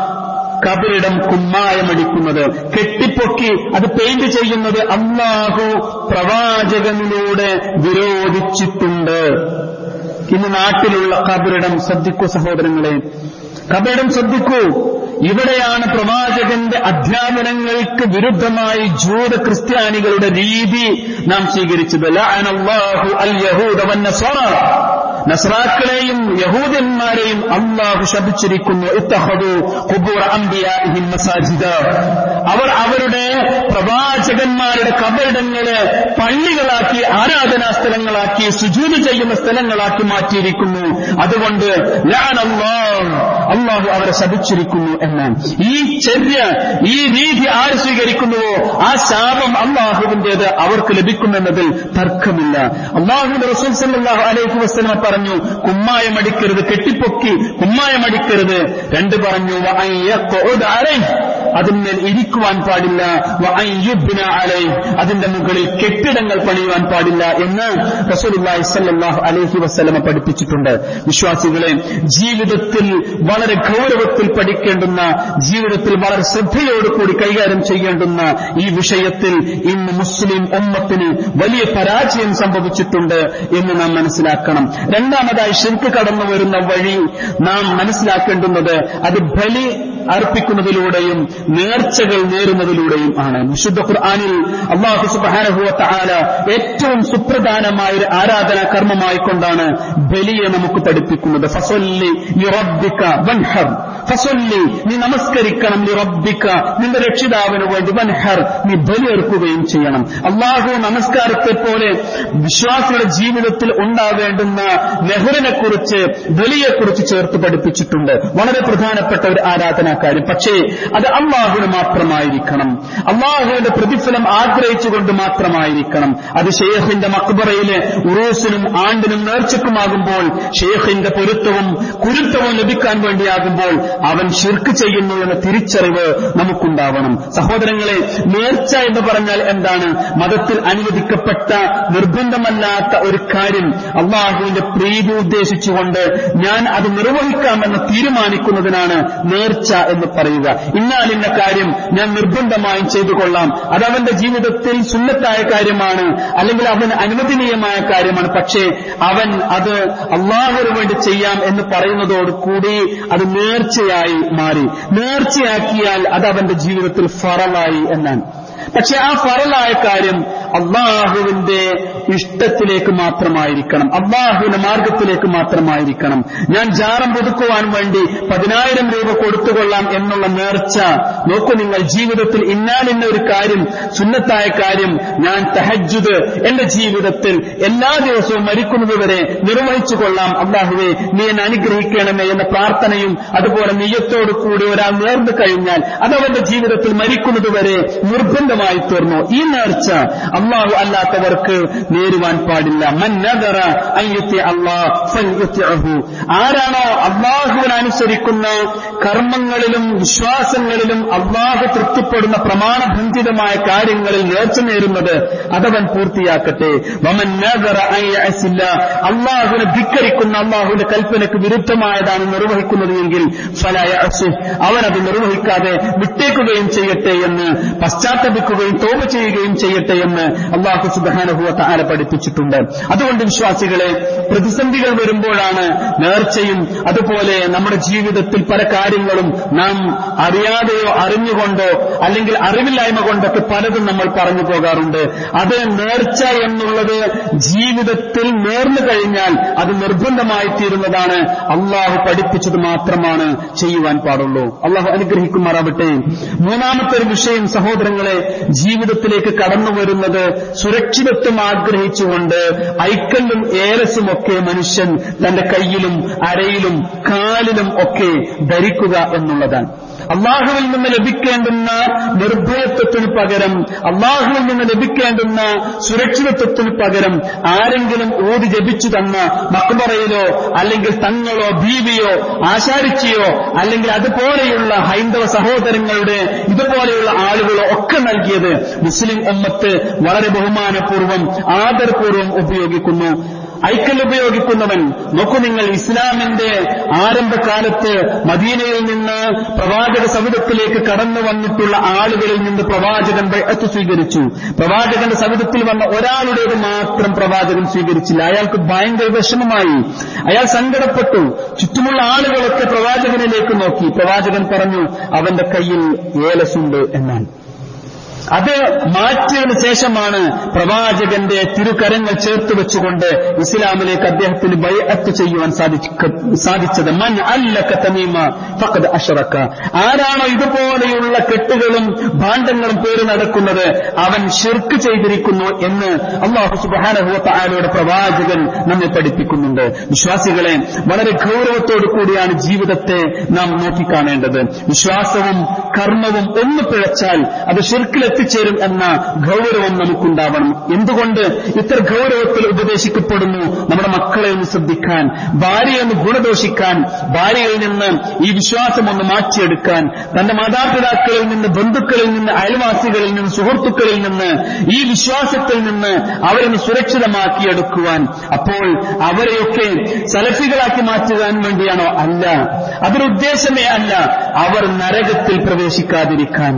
കബറിടം കുമ്മായമടിക്കുന്നത്, കെട്ടിപ്പൊക്കി അത് പെയിന്റ് ചെയ്യുന്നത് അല്ലാഹു പ്രവാചകനിലൂടെ വിരോധിച്ചിട്ടുണ്ട്. ഇന്ന് നാട്ടിലുള്ള കബറിടം ശ്രദ്ധിക്കൂ സഹോദരങ്ങളെ, കബറിടം ശ്രദ്ധിക്കൂ. ഇവിടെയാണ് പ്രവാചകന്റെ അധ്യാപനങ്ങൾക്ക് വിരുദ്ധമായി ജൂത ക്രിസ്ത്യാനികളുടെ രീതി നാം സ്വീകരിച്ചത്. ലഅനല്ലാഹു അൽ യഹൂദ വന്നസ്വാറ, നസ്രാക്കളെയും യഹൂദന്മാരെയും അല്ലാഹു ശപിച്ചിരിക്കുന്നു. ഇത്തഖദു ഖുബൂറ അംബിയാഇഹിം മസാജിദ, അവർ അവരുടെ പ്രവാചകന്മാരുടെ കബറിടങ്ങളെ പള്ളികളാക്കി, ആരാധനാ സ്ഥലങ്ങളാക്കി, സുജൂദ് ചെയ്യുന്ന സ്ഥലങ്ങളാക്കി മാറ്റിയിരിക്കുന്നു. അതുകൊണ്ട് ലഅനല്ലാഹ്, അല്ലാഹു അവരെ ശപിച്ചിരിക്കുന്നു എന്നാണ്. ഈ ചര്യ, ഈ രീതി ആര് സ്വീകരിക്കുന്നുവോ ആ ശാപം അല്ലാഹുവിന്റേത് അവർക്ക് ലഭിക്കുമെന്നതിൽ തർക്കമില്ല. അല്ലാഹുവിന്റെ റസൂൽ സല്ലല്ലാഹു അലൈഹി വസല്ലം പറഞ്ഞു, കുമ്മായമടിക്കരുത്, കെട്ടിപ്പൊക്കി കുമ്മായമടിക്കരുത്. രണ്ട് പറഞ്ഞു, അതിന്മേൽ ഇരിക്കുവാൻ പാടില്ല, അതിന്റെ മുകളിൽ കെട്ടിടങ്ങൾ പണിയുവാൻ പാടില്ല എന്ന് റസൂലുള്ളാഹി സ്വല്ലല്ലാഹു അലൈഹി വസല്ലം പഠിപ്പിച്ചിട്ടുണ്ട്. വിശ്വാസികളെ, ജീവിതത്തിൽ വളരെ ഗൗരവത്തിൽ പഠിക്കേണ്ടുന്ന, ജീവിതത്തിൽ വളരെ ശ്രദ്ധയോടുകൂടി കൈകാര്യം ചെയ്യേണ്ടുന്ന ഈ വിഷയത്തിൽ ഇന്ന് മുസ്ലിം ഉമ്മത്തിന് വലിയ പരാജയം സംഭവിച്ചിട്ടുണ്ട് എന്ന് നാം മനസ്സിലാക്കണം. രണ്ടാമതായി ശിർക്ക് കടന്നു വരുന്ന വഴി നാം മനസ്സിലാക്കേണ്ടുന്നത് അത് ബലി അർപ്പിക്കുന്നതിലൂടെയും നേർച്ചകൾ നേരുന്നതിലൂടെയും ആണ്. വിശുദ്ധ ഖുർആനിൽ അല്ലാഹു സുബ്ഹാനഹു വ തആല ഏറ്റവും സുപ്രധാനമായ ഒരു ആരാധനാ കർമ്മമായി കൊണ്ടാണ് ബലിയെ നമുക്ക് പഠിപ്പിക്കുന്നത്. ഫസല്ലി ലിറബ്ബിക വൻഹർ, ഫസല്ലി, നീ നമസ്കരിക്കണം, ലിറബ്ബിക, നിന്റെ രക്ഷിതാവിന് വേണ്ടി, വൻഹർ, നീ ബലിയെടുക്കുകയും ചെയ്യണം. അല്ലാഹു നമസ്കാരത്തെ പോലെ വിശ്വാസികളുടെ ജീവിതത്തിൽ ഉണ്ടാവേണ്ടുന്ന നെഹ്റിനെ കുറിച്ച്, ബലിയെക്കുറിച്ച് ചേർത്ത് പഠിപ്പിച്ചിട്ടുണ്ട്. വളരെ പ്രധാനപ്പെട്ട ഒരു ആരാധനാ കാര്യം. പക്ഷേ അത് അല്ലാഹുവിന് മാത്രമായിരിക്കണം, അല്ലാഹുവിന്റെ പ്രതിഫലം ആഗ്രഹിച്ചുകൊണ്ട് മാത്രമായിരിക്കണം. അത് ഷെയ്ഖിന്റെ മഖ്ബറയിലെ ഉറൂസിനും ആണ്ടിനും നേർച്ചക്കുമാകുമ്പോൾ, ഷെയ്ഖിന്റെ പൊരുത്തവും കുരുത്തവും ലഭിക്കാൻ വേണ്ടിയാകുമ്പോൾ അവൻ ശിർക്ക് ചെയ്യുന്നു എന്ന തിരിച്ചറിവ് നമുക്കുണ്ടാവണം. സഹോദരങ്ങളെ, നേർച്ച എന്ന് പറഞ്ഞാൽ എന്താണ്? മതത്തിൽ അനുവദിക്കപ്പെട്ട നിർബന്ധമല്ലാത്ത ഒരു കാര്യം അല്ലാഹുവിന്റെ പ്രീതി ഉദ്ദേശിച്ചുകൊണ്ട് ഞാൻ അത് നിർവഹിക്കാമെന്ന് തീരുമാനിക്കുന്നതിനാണ് നേർച്ച എന്ന് പറയുക. ഇന്നാലിന്ന കാര്യം ഞാൻ നിർബന്ധമായും ചെയ്തു കൊള്ളാം, അതവന്റെ ജീവിതത്തിൽ സുന്നത്തായ കാര്യമാണ്, അല്ലെങ്കിൽ അവന് അനുവദനീയമായ കാര്യമാണ്. പക്ഷേ അവൻ അത് അല്ലാഹുവിന് വേണ്ടി ചെയ്യാം എന്ന് പറയുന്നതോടുകൂടി അത് നേർച്ചയായി മാറി. നേർച്ചയാക്കിയാൽ അത് അവന്റെ ജീവിതത്തിൽ ഫറലായി എന്നാണ്. പക്ഷെ ആ ഫറലായ കാര്യം അള്ളാഹുവിന്റെ ഇഷ്ടത്തിലേക്ക് മാത്രമായിരിക്കണം, അള്ളാഹുവിന്റെ മാർഗത്തിലേക്ക് മാത്രമായിരിക്കണം. ഞാൻ ജാറം പുതുക്കുവാൻ വേണ്ടി പതിനായിരം രൂപ കൊടുത്തുകൊള്ളാം എന്നുള്ള നേർച്ച നോക്കൂ നിങ്ങൾ. ജീവിതത്തിൽ ഇന്നാലിന്ന ഒരു കാര്യം, സുന്നത്തായ കാര്യം ഞാൻ തഹജ്ജുദ് എന്റെ ജീവിതത്തിൽ എല്ലാ ദിവസവും മരിക്കുന്നതുവരെ നിർവഹിച്ചു കൊള്ളാം, അള്ളാഹുവേ നീ എന്നെ അനുഗ്രഹിക്കണമേ എന്ന പ്രാർത്ഥനയും അതുപോലെ നിയ്യത്തോടു കൂടി ഒരാൾ നേർന്നു കഴിഞ്ഞാൽ അതവന്റെ ജീവിതത്തിൽ മരിക്കുന്നതുവരെ നിർബന്ധമായി തീർന്നു. ഈ നേർച്ച അള്ളാഹു അല്ലാത്തവർക്ക് നേരുവാൻ പാടില്ല. മൻ നദറ അൻ യുതി അല്ലാഹ് ഫൽയുതിഅഹു. ആരാണോ അള്ളാഹുവിനെ അനുസരിക്കുന്ന കർമ്മങ്ങളിലും വിശ്വാസങ്ങളിലും അള്ളാഹു തൃപ്തിപ്പെടുന്ന പ്രമാണബന്ധിതമായ കാര്യങ്ങളിൽ നേർച്ച നേരുന്നത് അതവൻ പൂർത്തിയാക്കട്ടെ. വമൻ നദറ അൻ യഅസില്ല. അള്ളാഹുവിനെ ധിക്കരിക്കുന്ന, അള്ളാഹുവിന്റെ കൽപ്പനയ്ക്ക് വിരുദ്ധമായതാണ് നിർവഹിക്കുന്നത് എങ്കിൽ ഫലാ യഅസു, അവനത് നിർവഹിക്കാതെ വിട്ടേക്കുകയും ചെയ്യട്ടെ എന്ന്, പശ്ചാത്തപിക്കുകയും തൗബ ചെയ്യുകയും ചെയ്യട്ടെ എന്ന് അള്ളാഹു സുബ്ഹാനഹു വ തആല പഠിപ്പിച്ചിട്ടുണ്ട്. അതുകൊണ്ട് വിശ്വാസികളെ, പ്രതിസന്ധികൾ വരുമ്പോഴാണ് നേർച്ചയും അതുപോലെ നമ്മുടെ ജീവിതത്തിൽ പല കാര്യങ്ങളും നാം അറിയാതെയോ അറിഞ്ഞുകൊണ്ടോ അല്ലെങ്കിൽ അറിവില്ലായ്മ കൊണ്ടൊക്കെ പലതും നമ്മൾ പറഞ്ഞു പോകാറുണ്ട്. അത് നേർച്ച എന്നുള്ളത് ജീവിതത്തിൽ നേർന്നു കഴിഞ്ഞാൽ അത് നിർബന്ധമായി തീരുന്നതാണ്. അള്ളാഹു പഠിപ്പിച്ചത് മാത്രമാണ് ചെയ്യുവാൻ പാടുള്ളൂ. അള്ളാഹു അനുഗ്രഹിക്കുമാറാവട്ടെ. മൂന്നാമത്തെ ഒരു വിഷയം സഹോദരങ്ങളെ, ജീവിതത്തിലേക്ക് കടന്നു വരുന്നത് സുരക്ഷിതത്വം ആഗ്രഹിച്ചുകൊണ്ട് ഐക്കല്ലും ഏലസുമൊക്കെ മനുഷ്യൻ തന്റെ കയ്യിലും അരയിലും കാലിലും ഒക്കെ ധരിക്കുക എന്നുള്ളതാണ്. അള്ളാഹുവിൽ നിന്ന് ലഭിക്കേണ്ടുന്ന നിർഭയത്വത്തിന് പകരം, അള്ളാഹുവിൽ നിന്ന് ലഭിക്കേണ്ടുന്ന സുരക്ഷിതത്വത്തിന് പകരം ആരെങ്കിലും ഊതി ജപിച്ചു തന്ന മക്ബറയിലോ അല്ലെങ്കിൽ തങ്ങളോ ബീവിയോ ആശാരിച്ചിയോ അല്ലെങ്കിൽ അതുപോലെയുള്ള ഹൈന്ദവ സഹോദരങ്ങളുടെ ഇതുപോലെയുള്ള ആളുകളോ ഒക്കെ നൽകിയത് മുസ്ലിം ഉമ്മത്ത് വളരെ ബഹുമാനപൂർവ്വം ആദരപൂർവ്വം ഉപയോഗിക്കുന്നു. ഐക്കൽ ഉപയോഗിക്കുന്നവൻ നോക്കൂ നിങ്ങൾ, ഇസ്ലാമിന്റെ ആരംഭകാലത്ത് മദീനയിൽ നിന്ന് പ്രവാചക സവിധത്തിലേക്ക് കടന്നു വന്നിട്ടുള്ള ആളുകളിൽ നിന്ന് പ്രവാചകൻ ബൈഅത്ത് സ്വീകരിച്ചു. പ്രവാചകന്റെ സവിധത്തിൽ വന്ന ഒരാളുടേത് മാത്രം പ്രവാചകൻ സ്വീകരിച്ചില്ല. അയാൾക്ക് ഭയങ്കര വിഷമമായി, അയാൾ സങ്കടപ്പെട്ടു. ചുറ്റുമുള്ള ആളുകളൊക്കെ പ്രവാചകനിലേക്ക് നോക്കി. പ്രവാചകൻ പറഞ്ഞു, അവന്റെ കയ്യിൽ ഏലസുണ്ട് എന്നാണ്. അത് മാറ്റിയതിനു ശേഷമാണ് പ്രവാചകന്റെ തിരുകരങ്ങൾ ചേർത്ത് വെച്ചുകൊണ്ട് ഇസ്ലാമിലേക്ക് അദ്ദേഹത്തിന് ബൈഅത്ത് ചെയ്യുവാൻ സാധിച്ചത്. മൻ അല്ലക തമീമ ഫഖദ് അശ്റക. ആരാണോ ഇതുപോലെയുള്ള കെട്ടുകളും ഭാണ്ഡങ്ങളും പേര് നടക്കുന്നത് അവൻ ശിർക്ക് ചെയ്തിരിക്കുന്നു എന്ന് അല്ലാഹു സുബ്ഹാനഹു വ തആലയുടെ പ്രവാചകൻ നമ്മെ പഠിപ്പിക്കുന്നുണ്ട്. വിശ്വാസികളെ, വളരെ ഗൗരവത്തോടു കൂടിയാണ് ജീവിതത്തെ നാം നോക്കിക്കാണേണ്ടത്. വിശ്വാസവും കർമ്മവും ഒന്ന് പിഴച്ചാൽ അത് ശിർക്കിലെ എത്തിച്ചേരും എന്ന ഗൗരവം നമുക്കുണ്ടാവണം. എന്തുകൊണ്ട് ഇത്ര ഗൗരവത്തിൽ ഉപദേശിക്കപ്പെടുന്നു? നമ്മുടെ മക്കളെ ഒന്ന് ശ്രദ്ധിക്കാൻ, ഭാര്യയൊന്ന് ഗുണദോഷിക്കാൻ, ഭാര്യയിൽ നിന്ന് ഈ വിശ്വാസം ഒന്ന് മാറ്റിയെടുക്കാൻ, തന്റെ മാതാപിതാക്കളിൽ നിന്ന്, ബന്ധുക്കളിൽ നിന്ന്, അയൽവാസികളിൽ നിന്ന്, സുഹൃത്തുക്കളിൽ നിന്ന് ഈ വിശ്വാസത്തിൽ നിന്ന് അവരൊന്ന് സുരക്ഷിതമാക്കിയെടുക്കുവാൻ. അപ്പോൾ അവരെയൊക്കെ സലഫികളാക്കി മാറ്റുവാൻ വേണ്ടിയാണോ? അല്ല, അതൊരു ഉദ്ദേശമേ അല്ല. അവർ നരകത്തിൽ പ്രവേശിക്കാതിരിക്കാൻ,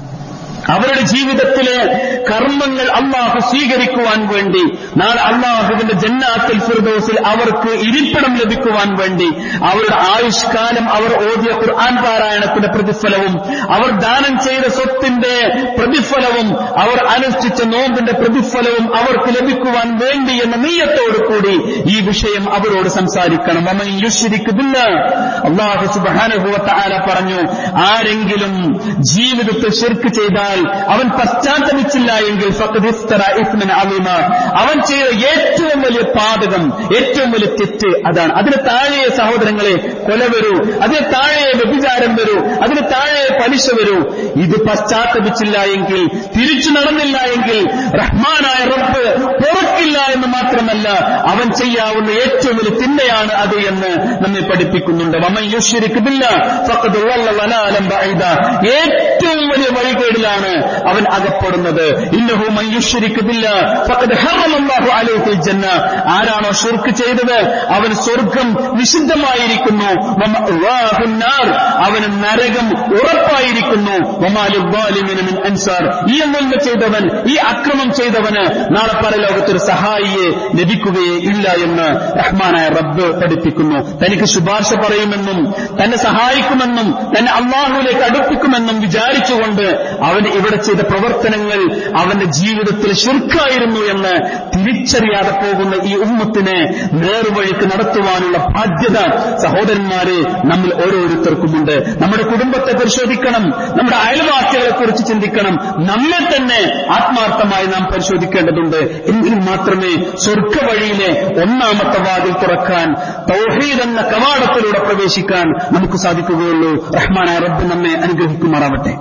അവരുടെ ജീവിതത്തിലെ കർമ്മങ്ങൾ അള്ളാഹു സ്വീകരിക്കുവാൻ വേണ്ടി, നാളെ അള്ളാഹുവിന്റെ ജന്നാത്തുൽ ഫിർദൗസിൽ അവർക്ക് ഇരിപ്പിടം ലഭിക്കുവാൻ വേണ്ടി, അവരുടെ ആയുഷ്കാലം അവർ ഓതിയ ഖുർആൻ പാരായണത്തിന്റെ പ്രതിഫലവും അവർ ദാനം ചെയ്ത സ്വത്തിന്റെ പ്രതിഫലവും അവർ അനുഷ്ഠിച്ച നോമ്പിന്റെ പ്രതിഫലവും അവർക്ക് ലഭിക്കുവാൻ വേണ്ടി എന്ന നീയത്തോടുകൂടി ഈ വിഷയം അവരോട് സംസാരിക്കണം. വമൻ യുശ്രിക് ബില്ലാഹ്, അല്ലാഹു സുബ്ഹാനഹു വ തആല പറഞ്ഞു, ആരെങ്കിലും ജീവിതത്തിൽ ശിർക്ക് ചെയ്താൽ, അവൻ പശ്ചാത്തപിച്ചില്ല എങ്കിൽ ഫഖദ് ഇഫ്തറ ഇസ്മൻ അലീമ, അവൻ ചെയ്ത ഏറ്റവും വലിയ പാതകം, ഏറ്റവും വലിയ തെറ്റ് അതാണ്. അതിന് താഴെ സഹോദരങ്ങളെ കൊല വരൂ, അതിന് താഴെ വ്യഭിചാരം വരൂ, അതിന് താഴെ പലിശ വരൂ. ഇത് പശ്ചാത്തപിച്ചില്ല എങ്കിൽ, തിരിച്ചു നടന്നില്ല എങ്കിൽ റഹ്മാനായ റബ്ബ് പൊറുക്കില്ല എന്ന് മാത്രമല്ല, അവൻ ചെയ്യാവുന്ന ഏറ്റവും വലിയ തിന്മയാണ് അത് എന്ന് നമ്മെ പഠിപ്പിക്കുന്നുണ്ട്. വമൻ യുശ്രിക് ബില്ലാഹ് ഫഖദ് ളല്ല ളലാലൻ ബഈദ, ഏറ്റവും വലിയ വഴികേടിലാണ് അവൻ അകപ്പെടുന്നത്. ഇന്നഹു മൻ യുശ്രിക് ബില്ലാഹ് ഫഖദ് ഹറമല്ലാഹു അലൈഹിൽ ജന്ന, ആരാണോ ശിർക്ക് ചെയ്തത് അവൻ സ്വർഗ്ഗം നിഷിദ്ധമായിരിക്കുന്നു. വമഅവാഹുൻ നാർ, അവന് നരകം ഉറപ്പായിരിക്കുന്നു. വമാ ലിദ്ദാലിമീന മിൻ അൻസാർ, ഈ നന്മ ചെയ്തവൻ, ഈ അക്രമം ചെയ്തവന് നാളെ പരലോകത്തൊരു സഹായിയെ ലഭിക്കുകയേ ഇല്ല എന്ന് റഹ്മാനായ റബ്ബ് പഠിപ്പിക്കുന്നു. തനിക്ക് ശുപാർശ പറയുമെന്നും തന്നെ സഹായിക്കുമെന്നും തന്നെ അള്ളാഹുവിലേക്ക് അടുപ്പിക്കുമെന്നും വിചാരിച്ചുകൊണ്ട് അവൻ ഇവിടെ ചെയ്ത പ്രവർത്തനങ്ങൾ അവന്റെ ജീവിതത്തിൽ ശിർക്കായിരുന്നു എന്ന് തിരിച്ചറിയാതെ പോകുന്ന ഈ ഉമ്മത്തിനെ നേർവഴിക്ക് നടത്തുവാനുള്ള ബാധ്യത സഹോദരന്മാരെ നമ്മിൽ ഓരോരുത്തർക്കുമുണ്ട്. നമ്മുടെ കുടുംബത്തെ പരിശോധിക്കണം, നമ്മുടെ അയൽവാസികളെ കുറിച്ച് ചിന്തിക്കണം, നമ്മെ തന്നെ ആത്മാർത്ഥമായി നാം പരിശോധിക്കേണ്ടതുണ്ട്. എങ്കിൽ മാത്രമേ സ്വർഗ്ഗവഴിയിലെ ഒന്നാമത്തെ വാതിൽ തുറക്കാൻ, തൗഹീദ് എന്ന കവാടത്തിലൂടെ പ്രവേശിക്കാൻ നമുക്ക് സാധിക്കുകയുള്ളൂ. റഹ്മാനായ റബ്ബ് നമ്മെ അനുഗ്രഹിക്കുമാറാവട്ടെ.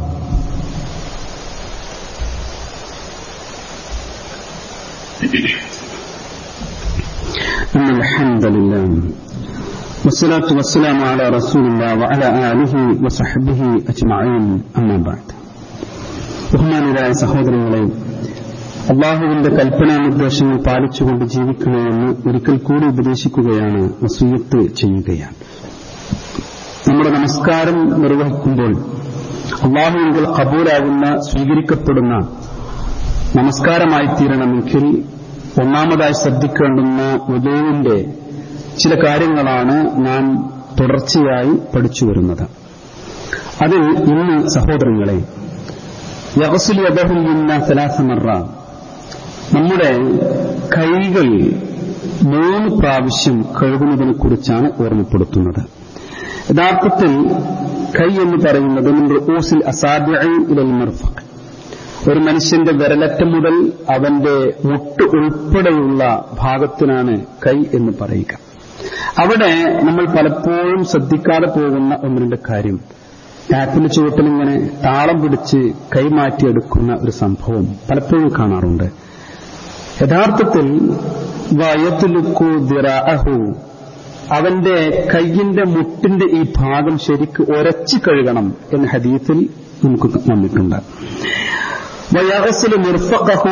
അൽഹംദുലില്ലാഹ് വസ്സലാത്തു വസ്സലാമു അലാ റസൂലില്ലാഹി വഅലാ ആലിഹി വസഹ്ബിഹി അജ്മഈൻ. അമ്മാ ബഅദ്. ബഹുമാനരായ സഹോദരങ്ങളെ, അള്ളാഹുവിന്റെ കൽപ്പനാ നിർദ്ദേശങ്ങൾ പാലിച്ചുകൊണ്ട് ജീവിക്കണമെന്ന് ഒരിക്കൽ കൂടി ഉപദേശിക്കുകയാണ്, വസിയ്യത്ത് ചെയ്യുകയാണ്. നമ്മുടെ നമസ്കാരം നിർവഹിക്കുമ്പോൾ അള്ളാഹുവിൽ ഖബൂലാകുന്ന, സ്വീകരിക്കപ്പെടുന്ന നമസ്കാരമായി തീരണമെങ്കിൽ ഒന്നാമതായി ശ്രദ്ധിക്കേണ്ടുന്ന വുദൂഇന്റെ ചില കാര്യങ്ങളാണ് നാം തുടർച്ചയായി പഠിച്ചു വരുന്നത്. അതിൽ ഇന്ന് സഹോദരങ്ങളെ, യഗ്സിലു യദഹു മിന്ന സലാസ മറ, നമ്മുടെ കൈകൾ മൂന്ന് പ്രാവശ്യം കഴുകുന്നതിനെ കുറിച്ചാണ് ഓർമ്മപ്പെടുത്തുന്നത്. യഥാർത്ഥത്തിൽ കൈ എന്ന് പറയുന്നത് മിൻ റൂസിൽ അസാബിഇ ഇലൽ മർഫഖ്, ഒരു മനുഷ്യന്റെ വിരലറ്റം മുതൽ അവന്റെ മുട്ട് ഉൾപ്പെടെയുള്ള ഭാഗത്തിനാണ് കൈ എന്ന് പറയുക. അവിടെ നമ്മൾ പലപ്പോഴും ശ്രദ്ധിക്കാതെ പോകുന്ന ഒന്ന് രണ്ട് കാര്യം, ടാപ്പിന്റെ ചുവട്ടിൽ ഇങ്ങനെ താളം പിടിച്ച് കൈമാറ്റിയെടുക്കുന്ന ഒരു സംഭവം പലപ്പോഴും കാണാറുണ്ട്. യഥാർത്ഥത്തിൽ വയത്തുലുക്കു ദിറാഅഹു, അവന്റെ കൈയിന്റെ മുട്ടിന്റെ ഈ ഭാഗം ശരിക്ക് ഒരച്ചു കഴുകണം എന്ന ഹദീസിൽ നമുക്ക് വന്നിട്ടുണ്ട്. വയഗ്സിലു മിർഫഖഹു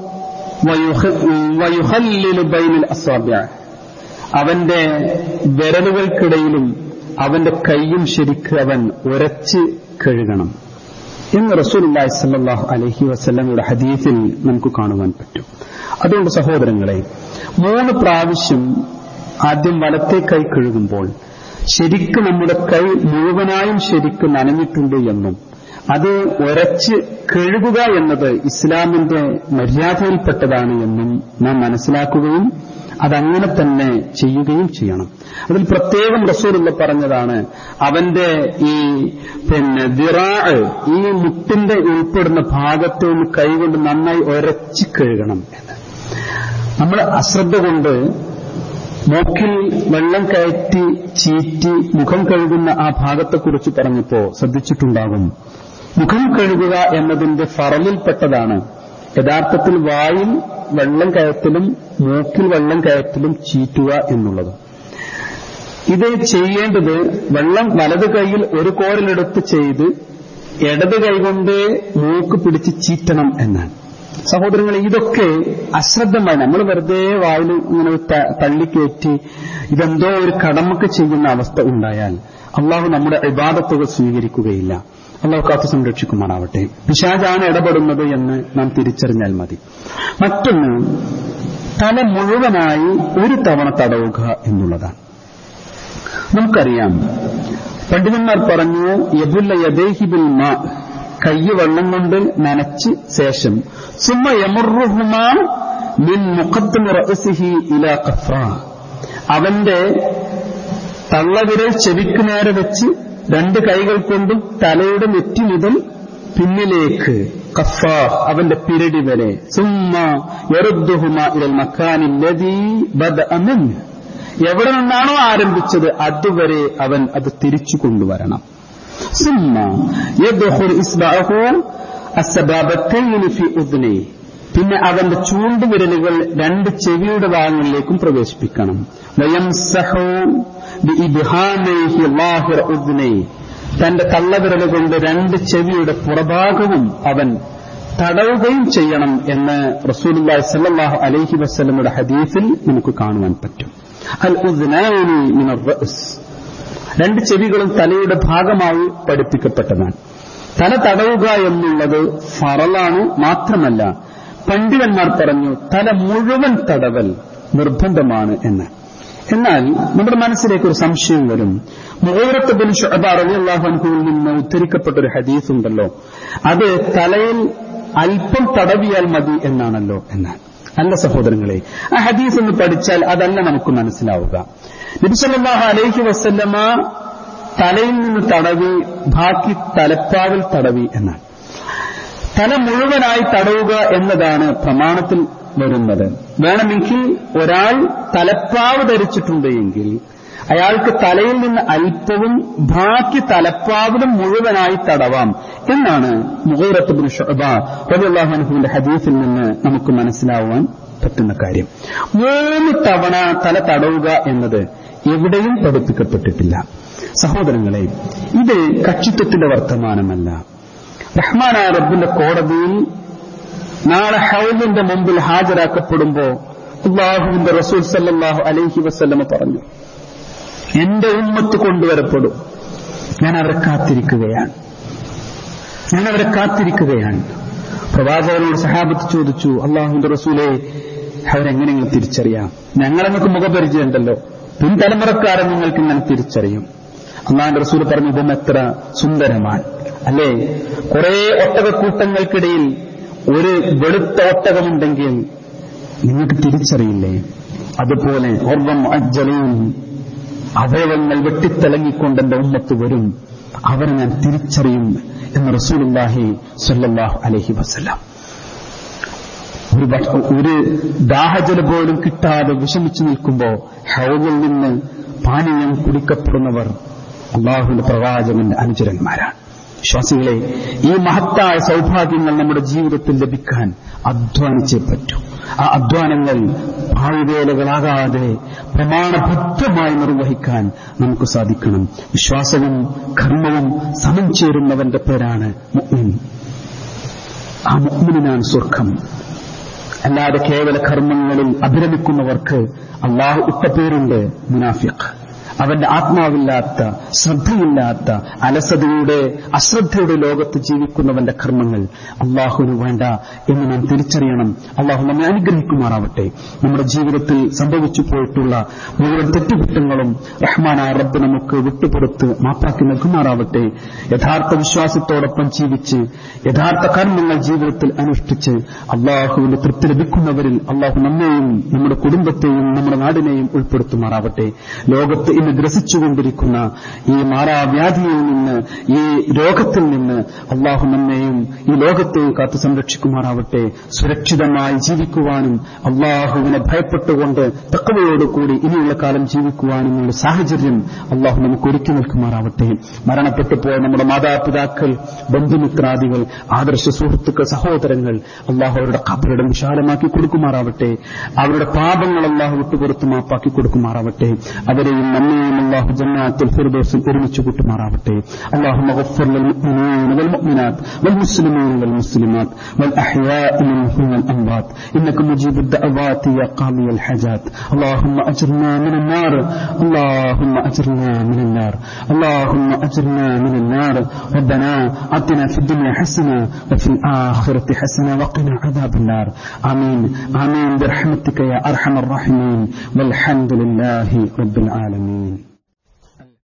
വയുഖല്ലിലു ബൈനൽ അസാബിഅ, അവന്റെ വിരലുകൾക്കിടയിലും അവന്റെ കൈയും ശരിക്ക് അവൻ ഉരച്ച് കഴുകണം എന്ന് റസൂലുള്ളാഹി സ്വല്ലല്ലാഹു അലൈഹി വസല്ലമയുടെ ഹദീസിൽ നമുക്ക് കാണുവാൻ പറ്റും. അതുകൊണ്ട് സഹോദരങ്ങളെ, മൂന്ന് പ്രാവശ്യം ആദ്യം വലത്തെ കൈ കഴുകുമ്പോൾ ശരിക്ക് നമ്മുടെ കൈ മുഴുവനായും ശരിക്ക് നനഞ്ഞിട്ടുണ്ട് എന്നും അത് ഉരച്ച് കഴുകുക എന്നത് ഇസ്ലാമിന്റെ മര്യാദയിൽപ്പെട്ടതാണ് എന്നും നാം മനസ്സിലാക്കുകയും അതങ്ങനെ തന്നെ ചെയ്യുകയും ചെയ്യണം. അതിൽ പ്രത്യേകം റസൂലുള്ള പറഞ്ഞതാണ്, അവന്റെ ഈ പിന്നെ ദിറാഅ്, ഈ മുട്ടിന്റെ ഉൾപ്പെടുന്ന ഭാഗത്ത് നിന്ന് കൈകൊണ്ട് നന്നായി ഉരച്ച് കഴുകണം എന്ന്. നമ്മൾ അശ്രദ്ധ കൊണ്ട് മൂക്കിൽ വെള്ളം കയറ്റി ചീറ്റി മുഖം കഴുകുന്ന ആ ഭാഗത്തെക്കുറിച്ച് പറഞ്ഞപ്പോ ശ്രദ്ധിച്ചിട്ടുണ്ടാകും, മുഖം കഴുകുക എന്നതിന്റെ ഫറലിൽപ്പെട്ടതാണ് യഥാർത്ഥത്തിൽ വായിൽ വെള്ളം കയറ്റലും മൂക്കിൽ വെള്ളം കയറ്റലും ചീറ്റുക എന്നുള്ളത്. ഇത് ചെയ്യേണ്ടത് വെള്ളം വലത് കൈയിൽ ഒരു കോരലെടുത്ത് ചെയ്ത് ഇടത് കൈകൊണ്ട് മൂക്ക് പിടിച്ച് ചീറ്റണം എന്നാണ്. സഹോദരങ്ങളെ, ഇതൊക്കെ അശ്രദ്ധമായി നമ്മൾ വെറുതെ വായിൽ ഇങ്ങനെ തള്ളിക്കയറ്റി ഇതെന്തോ ഒരു കടമക്ക് ചെയ്യുന്ന അവസ്ഥ ഉണ്ടായാൽ അള്ളാഹു നമ്മുടെ ഇബാദത്തുകൾ സ്വീകരിക്കുകയില്ല. അള്ളാഹു കാത്തു സംരക്ഷിക്കുമാറാവട്ടെ. പിശാചാണ് ഇടപെടുന്നത് എന്ന് നാം തിരിച്ചറിഞ്ഞാൽ മതി. മറ്റൊന്ന്, തല മുഴുവനായി ഒരു തവണ തടവുക എന്നുള്ളതാണ്. നമുക്കറിയാം, പണ്ഡിതന്മാർ പറഞ്ഞു, യബുല്ല യദൈഹി ബിൽ മാ, കൈ വെള്ളം കൊണ്ട് നനച്ച് ശേഷം സുമ്മ യമുറുഹുമാ മിൻ മുഖദ്ദിമി റഅസിഹി ഇലാ ഖഫ്റാ, അവന്റെ തള്ളവിരൽ ചെവിക്ക് നേരെ വെച്ച് രണ്ട് കൈകൾ കൊണ്ടും തലയുടെ നെറ്റി മുതൽ പിന്നിലേക്ക് ഖഫ്ഫാ, അവന്റെ പിരടി വരെ, സുമ്മ യറുദ്ദുഹുമാ ഇലൽ മക്കാനിൽ ലദീ ബദഅ മിൻ, എവിടെ നിന്നാണോ ആരംഭിച്ചത് അതുവരെ അവൻ അത് തിരിച്ചു കൊണ്ടുവരണം. സുമ്മ യദ്ഖുൽ ഇസ്ബഅഹു അസ്ബാബത്തൈനി ഫി ഉദ്നി, പിന്നെ അവന്റെ ചൂണ്ടുവിരലുകൾ രണ്ട് ചെവിയുടെ ഭാഗങ്ങളിലേക്കും പ്രവേശിപ്പിക്കണം. വയംസഹു ബിഇബ്ഹാമിഹി ളാഹിറ ഉദ്നി, തന്റെ തള്ളവിരൽ കൊണ്ട് രണ്ട് ചെവിയുടെ പുറഭാഗവും അവൻ തടവുകയും ചെയ്യണം എന്ന് റസൂലുള്ളാഹി സ്വല്ലല്ലാഹു അലൈഹി വസല്ലമയുടെ ഹദീസിൽ നമുക്ക് കാണുവാൻ പറ്റും. അൽ ഉദ്നാനി മിനർ റഅസ്, രണ്ട് ചെവികളും തലയുടെ ഭാഗമായി പഠിപ്പിക്കപ്പെട്ടതാണ്. തല തടവുക എന്നുള്ളത് ഫറലാണ്. മാത്രമല്ല, പണ്ഡിതന്മാർ പറഞ്ഞു, തല മുഴുവൻ തടവൽ നിർബന്ധമാണ് എന്ന്. എന്നാൽ നമ്മുടെ മനസ്സിലേക്ക് ഒരു സംശയം വരും. മുഗീറത്ത് ബിൻ ശുഅബ റളിയല്ലാഹു അൻഹുവിൽ നിന്ന് ഉദ്ധരിക്കപ്പെട്ട ഒരു ഹദീസ് ഉണ്ടല്ലോ, അത് തലയിൽ അല്പം തടവിയാൽ മതി എന്നാണല്ലോ എന്ന്. അല്ല സഹോദരങ്ങളെ, ആ ഹദീസ് ഒന്ന് പഠിച്ചാൽ അതല്ല നമുക്ക് മനസ്സിലാവുക. നബി സല്ലല്ലാഹു അലൈഹി വസല്ലമ തലയിൽ നിന്ന് തടവി ബാക്കി തലപ്പാവിൽ തടവി എന്നാണ്. തല മുഴുവനായി തടവുക എന്നതാണ് പ്രമാണത്തിൽ വരുന്നത്. വേണമെങ്കിൽ ഒരാൾ തലപ്പാവ് ധരിച്ചിട്ടുണ്ട് എങ്കിൽ അയാൾക്ക് തലയിൽ നിന്ന് അല്പവും ബാക്കി തലപ്പാവിലും മുഴുവനായി തടവാം എന്നാണ് മുഗീറത്ത് ബിൻ ശുഅബ റളിയല്ലാഹു അൻഹുവിന്റെ ഹദീസിൽ നിന്ന് നമുക്ക് മനസ്സിലാവാൻ പറ്റുന്ന കാര്യം. മൂന്ന് തവണ തല തടവുക എന്നത് എവിടെയും പഠിപ്പിക്കപ്പെട്ടിട്ടില്ല. സഹോദരങ്ങളെ, ഇത് കക്ഷിത്വത്തിന്റെ വർത്തമാനമല്ല. റഹ്മാനായ റബ്ബിന്റെ കോടതിയിൽ നാളെ ഹൗലിന്റെ മുമ്പിൽ ഹാജരാക്കപ്പെടുമ്പോ അല്ലാഹുവിന്റെ റസൂൽ സല്ലല്ലാഹു അലൈഹി വസല്ലമ പറഞ്ഞു, എന്റെ ഉമ്മത്ത് കൊണ്ടുവരപ്പെടും, ഞാൻ അവരെ കാത്തിരിക്കുകയാണ് ഞാൻ അവരെ കാത്തിരിക്കുകയാണ് പ്രവാചകനോട് സഹാബത്ത് ചോദിച്ചു, അല്ലാഹുവിന്റെ റസൂലേ, അവരെങ്ങനെയെങ്കിലും തിരിച്ചറിയാം? ഞങ്ങളെ നിങ്ങൾക്ക് മുഖപരിചയമുണ്ടല്ലോ, പിൻതലമുറക്കാരെ നിങ്ങൾക്ക് ഇങ്ങനെ തിരിച്ചറിയും. അല്ലാഹുവിന്റെ റസൂൽ പറഞ്ഞു, ഇതും എത്ര സുന്ദരമാണ് അല്ലേ? കുറെ ഒട്ടകക്കൂട്ടങ്ങൾക്കിടയിൽ ഒരു വെളുത്ത ഒട്ടകമുണ്ടെങ്കിൽ നിങ്ങൾക്ക് തിരിച്ചറിയില്ലേ? അതുപോലെ ഓർവം അജ്ജലീൻ, അവയവങ്ങൾ വെട്ടിത്തിളങ്ങിക്കൊണ്ട് എന്റെ ഉമ്മത്ത് വരും, അവരെ ഞാൻ തിരിച്ചറിയും എന്ന് റസൂലുള്ളാഹി സ്വല്ലല്ലാഹു അലൈഹി വസല്ലം. ഒരു ഒരു ദാഹജല പോലും കിട്ടാതെ വിഷമിച്ചു നിൽക്കുമ്പോ ഹൗദിൽ നിന്ന് പാനീയം കുടിക്കപ്പെടുന്നവർ അല്ലാഹുവിന്റെ പ്രവാചകന്റെ അനുചരന്മാരാണ്. വിശ്വാസികളെ, ഈ മഹത്തായ സൗഭാഗ്യങ്ങൾ നമ്മുടെ ജീവിതത്തിൽ ലഭിക്കാൻ അധ്വാനിച്ചേ പറ്റൂ. ആ അധ്വാനങ്ങൾ ഭാവിവേലകളാകാതെ പ്രമാണബദ്ധമായി നിർവഹിക്കാൻ നമുക്ക് സാധിക്കണം. വിശ്വാസവും കർമ്മവും സമം ചേരുന്നവന്റെ പേരാണ് മുഅ്മിൻ. ആ മുഅ്മിനാണ് സ്വർഗം. അല്ലാതെ കേവല കർമ്മങ്ങളിൽ അഭിരമിക്കുന്നവർക്ക് അല്ലാഹു ഇട്ട പേരുണ്ട് മുനാഫിഖ്. അവന്റെ ആത്മാവില്ലാത്ത, ശ്രദ്ധയില്ലാത്ത, അലസതയുടെ, അശ്രദ്ധയുടെ ലോകത്ത് ജീവിക്കുന്നവന്റെ കർമ്മങ്ങൾ അള്ളാഹുവിന് വേണ്ട എന്ന് നാം തിരിച്ചറിയണം. അള്ളാഹു നമ്മെ അനുഗ്രഹിക്കുമാറാവട്ടെ. നമ്മുടെ ജീവിതത്തിൽ സംഭവിച്ചു പോയിട്ടുള്ള മുഴുവൻ തെറ്റുകുറ്റങ്ങളും റഹ്മാനായ റബ്ബ് നമുക്ക് വിട്ടുപുറത്ത് മാപ്പാക്കി നൽകുമാറാവട്ടെ. യഥാർത്ഥ വിശ്വാസത്തോടൊപ്പം ജീവിച്ച് യഥാർത്ഥ കർമ്മങ്ങൾ ജീവിതത്തിൽ അനുഷ്ഠിച്ച് അള്ളാഹുവിന്റെ തൃപ്തി ലഭിക്കുന്നവരിൽ അള്ളാഹു നമ്മെയും നമ്മുടെ കുടുംബത്തെയും നമ്മുടെ നാടിനെയും ഉൾപ്പെടുത്തുമാറാവട്ടെ. ലോകത്ത് ഇന്ന് ഗ്രസിച്ചുകൊണ്ടിരിക്കുന്ന ഈ മാറാവ്യാധിയിൽ നിന്ന്, ഈ രോഗത്തിൽ നിന്ന് അള്ളാഹു നമ്മെയും ഈ ലോകത്തെയും കാത്തു സംരക്ഷിക്കുമാറാവട്ടെ. സുരക്ഷിതമായി ജീവിക്കുവാനും അള്ളാഹുവിനെ ഭയപ്പെട്ടുകൊണ്ട് തഖ്വയോടുകൂടി ഇനിയുള്ള കാലം ജീവിക്കുവാനുമുള്ള സാഹചര്യം അള്ളാഹു നമുക്ക് ഒരുക്കി നിൽക്കുമാറാവട്ടെ. മരണപ്പെട്ടു പോയ നമ്മുടെ മാതാപിതാക്കൾ, ബന്ധുമിത്രാദികൾ, ആദർശ സുഹൃത്തുക്കൾ, സഹോദരങ്ങൾ അള്ളാഹു അവരുടെ ഖബറിടം വിശാലമാക്കി കൊടുക്കുമാറാവട്ടെ. അവരുടെ പാപങ്ങൾ അള്ളാഹു വിട്ടുപുറത്ത് മാപ്പാക്കി കൊടുക്കുമാറാവട്ടെ. അവരെയും നമ്മെയും അല്ലാഹു ജന്നാത്തുൽ ഫിർദൗസിൽ ഒരുമിച്ച് കൂട്ടുമാറാവട്ടെ. അല്ലാഹുമ്മ ഗഫിർ ലിൽ മുഅ്മിനീന വൽ മുഅ്മിനാത്ത് വൽ മുസ്ലിമീന വൽ മുസ്ലിമാത്ത് വൽ അഹ്യാഇ മിൻഹും വൽ അംവാത്ത് ഇന്നക മുജീബുദ് ദഅവാതി യാ ഖാദിയൽ ഹജാത്ത്. അല്ലാഹുമ്മ അജ്ർനാ മിനൻ നാർ അല്ലാഹുമ്മ അജ്ർനാ മിനൻ നാർ അല്ലാഹുമ്മ അജ്ർനാ മിനൻ നാർ. റബ്ബനാ ആതിനാ ഫിദ് ദുനിയ ഹസന വഫിൽ ആഖിറതി ഹസന വഖിനാ അദാബൻ നാർ. ആമീൻ ആമീൻ ബിറഹ്മതിക യാ അർഹമർ റഹീമീൻ. വൽഹംദുലില്ലാഹി റബ്ബിൽ ആലമീൻ.